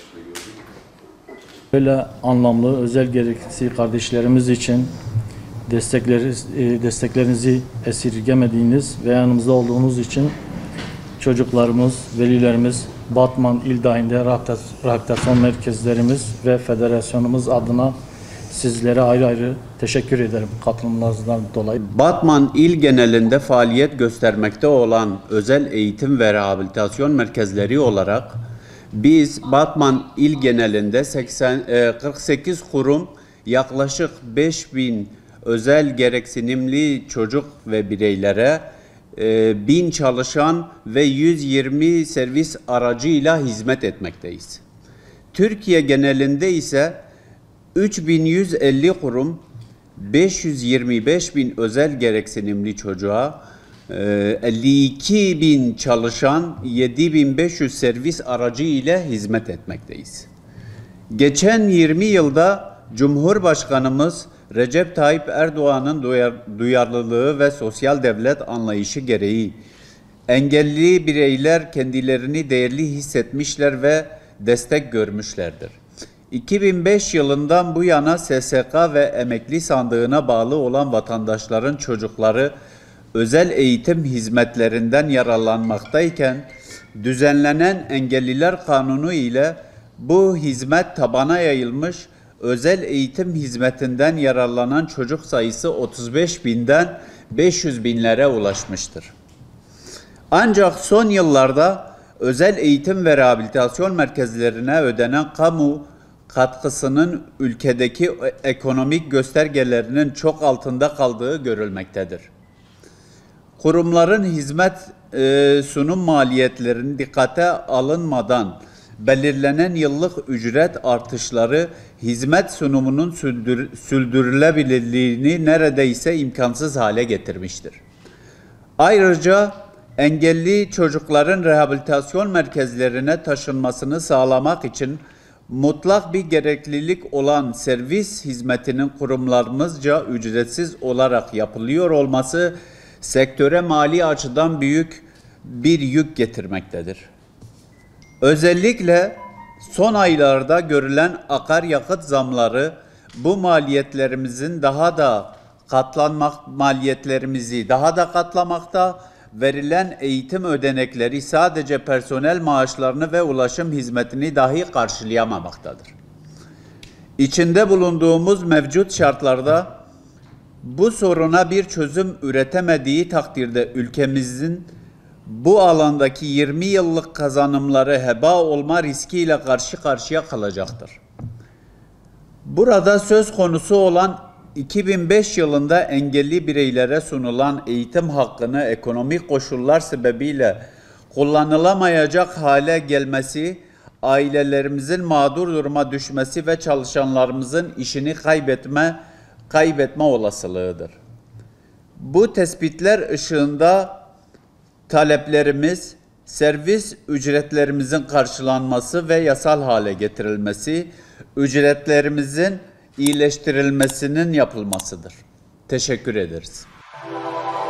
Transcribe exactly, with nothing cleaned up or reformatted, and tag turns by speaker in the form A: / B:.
A: Böyle anlamlı, özel gereksiz kardeşlerimiz için destekleriniz, desteklerinizi esirgemediğiniz ve yanımızda olduğunuz için çocuklarımız, velilerimiz, Batman İl Dahili'nde rehabilitasyon merkezlerimiz ve federasyonumuz adına sizlere ayrı ayrı teşekkür ederim katılımlarınızdan dolayı.
B: Batman il genelinde faaliyet göstermekte olan özel eğitim ve rehabilitasyon merkezleri olarak biz Batman il genelinde seksen, kırk sekiz kurum, yaklaşık beş bin özel gereksinimli çocuk ve bireylere bin çalışan ve yüz yirmi servis aracıyla hizmet etmekteyiz. Türkiye genelinde ise üç bin yüz elli kurum, beş yüz yirmi beş bin özel gereksinimli çocuğa, elli iki bin çalışan, yedi bin beş yüz servis aracı ile hizmet etmekteyiz. Geçen yirmi yılda Cumhurbaşkanımız Recep Tayyip Erdoğan'ın duyar, duyarlılığı ve sosyal devlet anlayışı gereği engelli bireyler kendilerini değerli hissetmişler ve destek görmüşlerdir. iki bin beş yılından bu yana S S K ve emekli sandığına bağlı olan vatandaşların çocukları özel eğitim hizmetlerinden yararlanmaktayken düzenlenen Engelliler Kanunu ile bu hizmet tabana yayılmış, özel eğitim hizmetinden yararlanan çocuk sayısı otuz beş binden beş yüz binlere ulaşmıştır. Ancak son yıllarda özel eğitim ve rehabilitasyon merkezlerine ödenen kamu katkısının ülkedeki ekonomik göstergelerinin çok altında kaldığı görülmektedir. Kurumların hizmet e, sunum maliyetlerinin dikkate alınmadan belirlenen yıllık ücret artışları hizmet sunumunun sürdür, sürdürülebilirliğini neredeyse imkansız hale getirmiştir. Ayrıca engelli çocukların rehabilitasyon merkezlerine taşınmasını sağlamak için mutlak bir gereklilik olan servis hizmetinin kurumlarımızca ücretsiz olarak yapılıyor olması sektöre mali açıdan büyük bir yük getirmektedir. Özellikle son aylarda görülen akaryakıt zamları bu maliyetlerimizin daha da katlanmak maliyetlerimizi daha da katlamakta, verilen eğitim ödenekleri sadece personel maaşlarını ve ulaşım hizmetini dahi karşılayamamaktadır. İçinde bulunduğumuz mevcut şartlarda bu soruna bir çözüm üretemediği takdirde ülkemizin bu alandaki yirmi yıllık kazanımları heba olma riskiyle karşı karşıya kalacaktır. Burada söz konusu olan iki bin beş yılında engelli bireylere sunulan eğitim hakkını ekonomik koşullar sebebiyle kullanılamayacak hale gelmesi, ailelerimizin mağdur duruma düşmesi ve çalışanlarımızın işini kaybetme, kaybetme olasılığıdır. Bu tespitler ışığında taleplerimiz, servis ücretlerimizin karşılanması ve yasal hale getirilmesi, ücretlerimizin iyileştirilmesinin yapılmasıdır. Teşekkür ederiz.